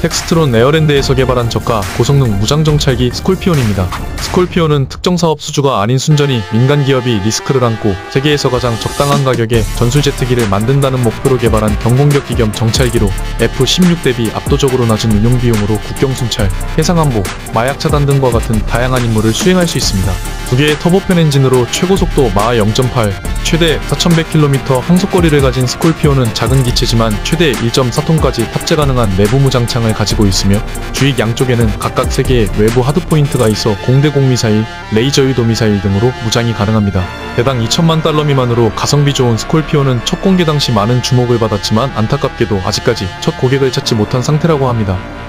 텍스트론 에어랜드에서 개발한 저가 고성능 무장정찰기 스콜피온입니다. 스콜피온은 특정 사업 수주가 아닌 순전히 민간 기업이 리스크를 안고 세계에서 가장 적당한 가격에 전술 제트기를 만든다는 목표로 개발한 경공격기 겸 정찰기로 F-16 대비 압도적으로 낮은 운용 비용으로 국경 순찰, 해상안보, 마약 차단 등과 같은 다양한 임무를 수행할 수 있습니다. 두 개의 터보팬 엔진으로 최고 속도 마하 0.8, 최대 4,100km 항속거리를 가진 스콜피온은 작은 기체지만 최대 1.4톤까지 탑재 가능한 내부 무장창을 가지고 있으며 주익 양쪽에는 각각 3개의 외부 하드포인트가 있어 공대공 미사일, 레이저 유도 미사일 등으로 무장이 가능합니다. 대당 2천만 달러 미만으로 가성비 좋은 스콜피온은 첫 공개 당시 많은 주목을 받았지만 안타깝게도 아직까지 첫 고객을 찾지 못한 상태라고 합니다.